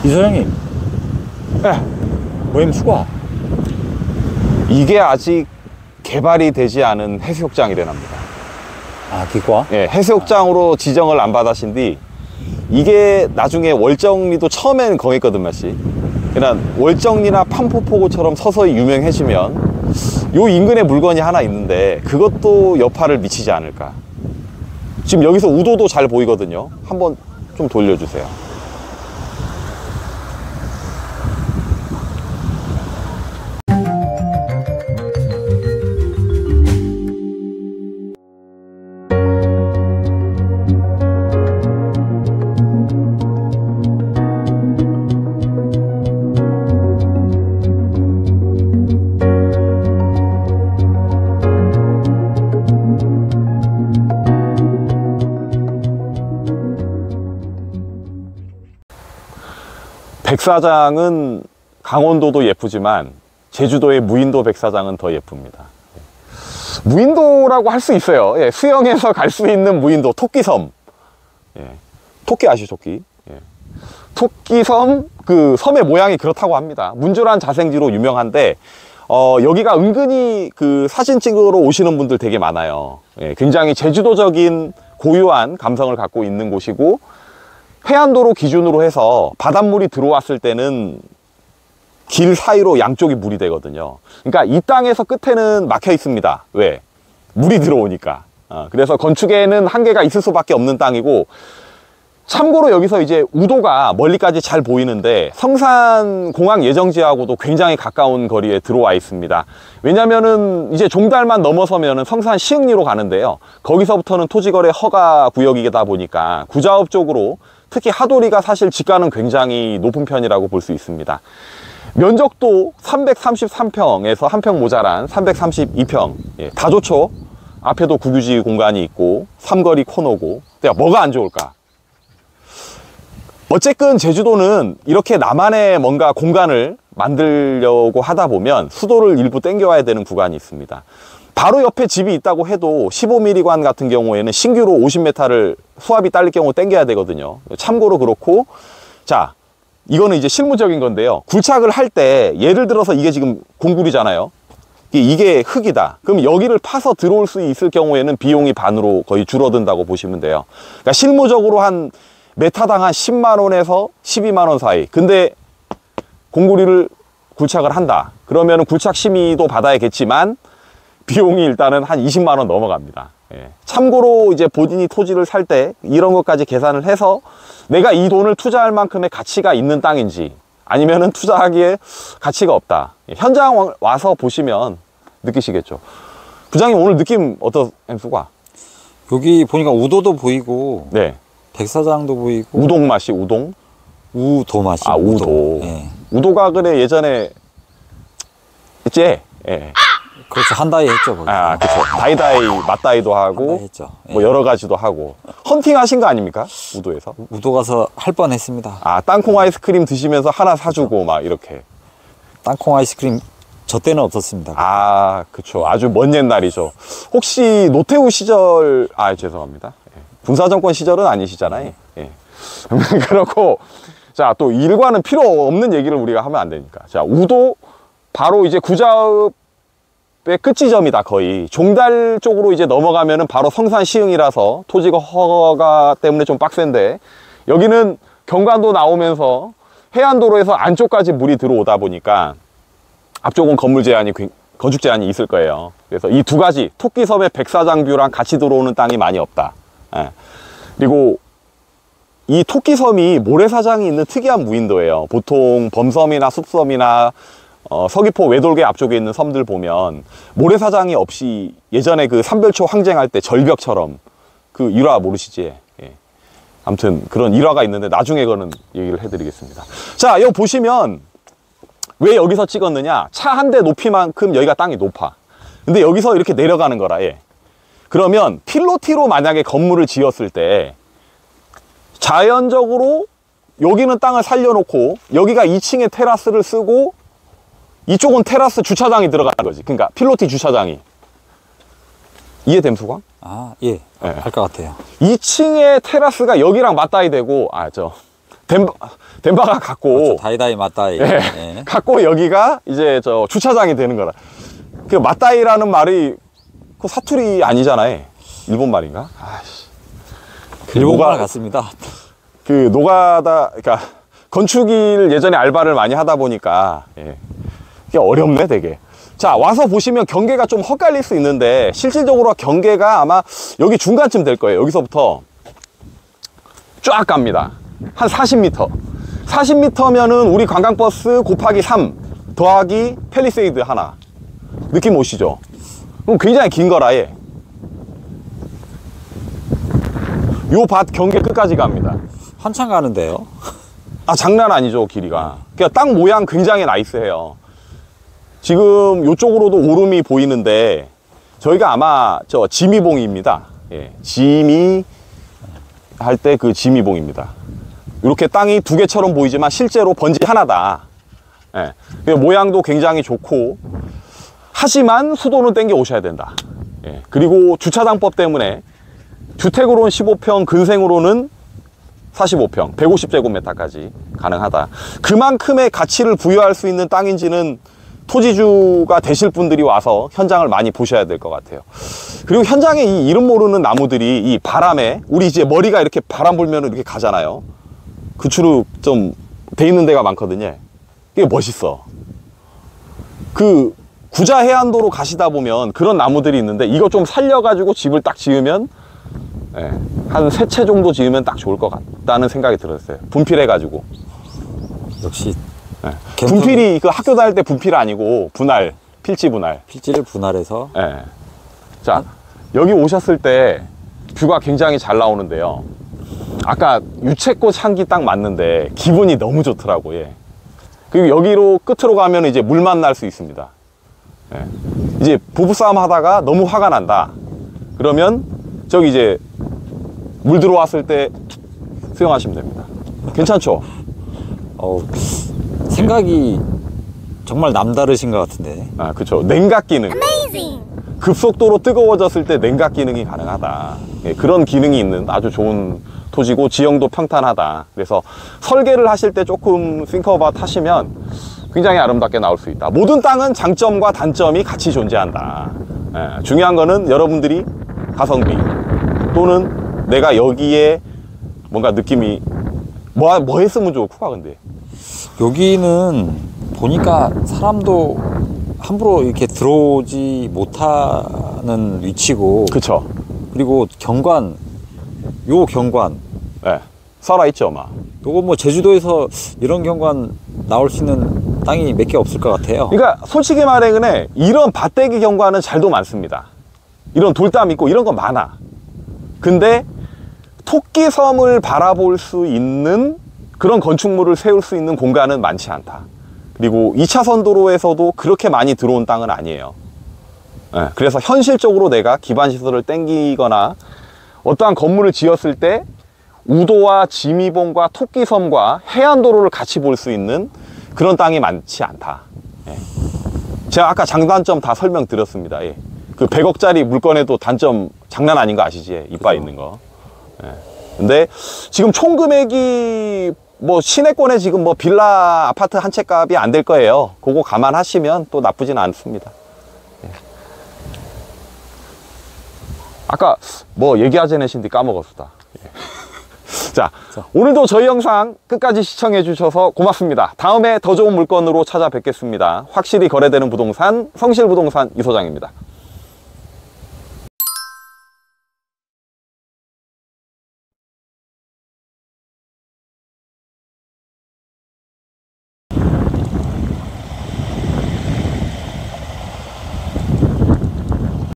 이사장님, 모임 수과. 이게 아직 개발이 되지 않은 해수욕장이래납니다. 아, 기과? 예, 해수욕장으로 지정을 안 받으신 뒤 이게 나중에 월정리도 처음에는 거했거든 맛이. 그냥 월정리나 판포포구처럼 서서히 유명해지면 요 인근에 물건이 하나 있는데 그것도 여파를 미치지 않을까. 지금 여기서 우도도 잘 보이거든요. 한번 좀 돌려주세요. 백사장은 강원도도 예쁘지만 제주도의 무인도 백사장은 더 예쁩니다. 무인도라고 할 수 있어요. 예, 수영해서 갈 수 있는 무인도. 토끼섬. 예, 토끼 아시죠? 토끼. 예. 토끼섬, 그 섬의 모양이 그렇다고 합니다. 문조란 자생지로 유명한데 여기가 은근히 그 사진 찍으러 오시는 분들 되게 많아요. 예, 굉장히 제주도적인 고유한 감성을 갖고 있는 곳이고, 해안도로 기준으로 해서 바닷물이 들어왔을 때는 길 사이로 양쪽이 물이 되거든요. 그러니까 이 땅에서 끝에는 막혀 있습니다. 왜? 물이 들어오니까. 그래서 건축에는 한계가 있을 수밖에 없는 땅이고, 참고로 여기서 이제 우도가 멀리까지 잘 보이는데 성산공항 예정지하고도 굉장히 가까운 거리에 들어와 있습니다. 왜냐면은 이제 종달만 넘어서면은 성산 시흥리로 가는데요. 거기서부터는 토지거래 허가 구역이다 보니까 구자업 쪽으로, 특히 하도리가 사실 지가는 굉장히 높은 편이라고 볼 수 있습니다. 면적도 333평에서 한 평 모자란 332평. 예, 다 좋죠. 앞에도 국유지 공간이 있고 삼거리 코너고. 뭐가 안 좋을까? 어쨌든 제주도는 이렇게 나만의 뭔가 공간을 만들려고 하다 보면 수도를 일부 땡겨와야 되는 구간이 있습니다. 바로 옆에 집이 있다고 해도 15mm관 같은 경우에는 신규로 50m를 수압이 딸릴 경우 땡겨야 되거든요. 참고로 그렇고, 자, 이거는 이제 실무적인 건데요. 굴착을 할 때 예를 들어서 이게 지금 공굴이잖아요. 이게 흙이다. 그럼 여기를 파서 들어올 수 있을 경우에는 비용이 반으로 거의 줄어든다고 보시면 돼요. 그러니까 실무적으로 한 메타당 한 10만 원에서 12만 원 사이. 근데 공구리를 굴착을 한다. 그러면 굴착 심의도 받아야겠지만 비용이 일단은 한 20만 원 넘어갑니다. 예. 참고로 이제 본인이 토지를 살 때 이런 것까지 계산을 해서 내가 이 돈을 투자할 만큼의 가치가 있는 땅인지 아니면은 투자하기에 가치가 없다. 예. 현장 와서 보시면 느끼시겠죠. 부장님 오늘 느낌 어떠 엠수가? 여기 보니까 우도도 보이고, 네. 백사장도 보이고. 우동 맛이 우동? 우도 맛이. 아, 우도. 예. 우도가 그래 예전에 있지? 예. 그렇죠. 한다이 했죠. 거기서. 아, 그렇죠. 다이다이, 맞다이도 하고, 한다이 했죠. 예. 뭐 여러 가지도 하고. 헌팅 하신 거 아닙니까? 우도에서? 우도 가서 할 뻔했습니다. 아, 땅콩 아이스크림 드시면서 하나 사주고 막 이렇게. 땅콩 아이스크림 저 때는 없었습니다. 아, 그쵸. 아주 먼 옛날이죠. 혹시 노태우 시절, 아, 죄송합니다. 예. 군사정권 시절은 아니시잖아요. 예. 그렇고, 자, 또 일과는 필요 없는 얘기를 우리가 하면 안 되니까. 자, 우도, 바로 이제 구자읍의 끝지점이다, 거의. 종달 쪽으로 이제 넘어가면은 바로 성산 시흥이라서 토지가 허가 때문에 좀 빡센데, 여기는 경관도 나오면서 해안도로에서 안쪽까지 물이 들어오다 보니까 앞쪽은 건물 제한이, 건축 제한이 있을 거예요. 그래서 이 두 가지, 토끼섬의 백사장 뷰랑 같이 들어오는 땅이 많이 없다. 예. 그리고 이 토끼섬이 모래사장이 있는 특이한 무인도예요. 보통 범섬이나 숲섬이나 서귀포 외돌개 앞쪽에 있는 섬들 보면 모래사장이 없이 예전에 그 삼별초 항쟁할 때 절벽처럼 그 일화 모르시지? 예. 아무튼 그런 일화가 있는데 나중에 그거는 얘기를 해드리겠습니다. 자, 여기 보시면 왜 여기서 찍었느냐? 차 한 대 높이만큼 여기가 땅이 높아. 근데 여기서 이렇게 내려가는 거라. 예. 그러면 필로티로 만약에 건물을 지었을 때 자연적으로 여기는 땅을 살려놓고 여기가 2층에 테라스를 쓰고 이쪽은 테라스 주차장이 들어가는 거지. 그러니까 필로티 주차장이. 이해됨, 수광? 아, 예. 예. 할 것 같아요. 2층에 테라스가 여기랑 맞닿이 되고, 덴바가 갖고 다이다이 맞다이. 예, 예. 갖고 여기가 이제 저 주차장이 되는 거라. 그 맞다이라는 말이 그 사투리 아니잖아요. 일본 말인가? 아이씨. 일본말 같습니다. 그 노가다, 그러니까 건축일 예전에 알바를 많이 하다 보니까 예, 이게 어렵네 되게. 자, 와서 보시면 경계가 좀 헛갈릴 수 있는데 실질적으로 경계가 아마 여기 중간쯤 될 거예요. 여기서부터 쫙 갑니다. 한 40m. 40m면은 우리 관광버스 곱하기 3 더하기 팰리세이드 하나. 느낌 오시죠? 그럼 굉장히 긴 거라 예. 요 밭 경계 끝까지 갑니다. 한참 가는데요. 아, 장난 아니죠, 길이가. 그러니까 땅 모양 굉장히 나이스해요. 지금 요쪽으로도 오름이 보이는데 저희가 아마 저 지미봉입니다. 예, 지미 할 때 그 지미봉입니다. 이렇게 땅이 두 개처럼 보이지만 실제로 번지 하나다. 예, 모양도 굉장히 좋고 하지만 수도는 땡겨 오셔야 된다. 예, 그리고 주차장법 때문에 주택으로는 15평, 근생으로는 45평, 150제곱미터까지 가능하다. 그만큼의 가치를 부여할 수 있는 땅인지는 토지주가 되실 분들이 와서 현장을 많이 보셔야 될 것 같아요. 그리고 현장에 이 이름 모르는 나무들이 이 바람에, 우리 이제 머리가 이렇게 바람 불면 이렇게 가잖아요. 그추로 좀 돼 있는 데가 많거든요. 이게 멋있어. 그 구자 해안도로 가시다 보면 그런 나무들이 있는데 이거 좀 살려가지고 집을 딱 지으면 예, 한 3채 정도 지으면 딱 좋을 것 같다는 생각이 들었어요. 분필해가지고. 역시 예. 분필이 그 학교 다닐 때 분필 아니고 분할, 필지 분할. 필지를 분할해서. 예. 자, 여기 오셨을 때 뷰가 굉장히 잘 나오는데요. 아까 유채꽃 향기 딱 맞는데 기분이 너무 좋더라고요. 예. 그리고 여기로 끝으로 가면 이제 물 만날 수 있습니다. 예. 이제 부부싸움 하다가 너무 화가 난다. 그러면 저기 이제 물 들어왔을 때 수영하시면 됩니다. 괜찮죠? 생각이 정말 남다르신 것 같은데. 아, 그렇죠. 냉각 기능. 급속도로 뜨거워졌을 때 냉각 기능이 가능하다. 예, 그런 기능이 있는 아주 좋은 토지고 지형도 평탄하다. 그래서 설계를 하실 때 조금 싱크어바웃 하시면 굉장히 아름답게 나올 수 있다. 모든 땅은 장점과 단점이 같이 존재한다. 예, 중요한 거는 여러분들이 가성비 또는 내가 여기에 뭔가 느낌이 뭐 했으면 좋을까. 근데 여기는 보니까 사람도 함부로 이렇게 들어오지 못하는 위치고. 그쵸. 그리고 경관, 요 경관. 예, 살아있죠 막. 요거 뭐 제주도에서 이런 경관 나올 수 있는 땅이 몇 개 없을 것 같아요. 그러니까 솔직히 말해 그네 이런 밭대기 경관은 잘도 많습니다. 이런 돌담 있고 이런 거 많아. 근데 토끼섬을 바라볼 수 있는 그런 건축물을 세울 수 있는 공간은 많지 않다. 그리고 2차선 도로에서도 그렇게 많이 들어온 땅은 아니에요. 예, 그래서 현실적으로 내가 기반시설을 땡기거나 어떠한 건물을 지었을 때 우도와 지미봉과 토끼섬과 해안도로를 같이 볼 수 있는 그런 땅이 많지 않다. 예. 제가 아까 장단점 다 설명드렸습니다. 예. 그 100억짜리 물건에도 단점 장난 아닌 거 아시지? 이빨 있는 거. 예. 근데 지금 총 금액이 뭐 시내권에 지금 뭐 빌라 아파트 한 채 값이 안 될 거예요. 그거 감안하시면 또 나쁘진 않습니다. 예. 아까 뭐 얘기하지 않으신데 까먹었다. 예. 자, 오늘도 저희 영상 끝까지 시청해 주셔서 고맙습니다. 다음에 더 좋은 물건으로 찾아뵙겠습니다. 확실히 거래되는 부동산 성실부동산 이소장입니다.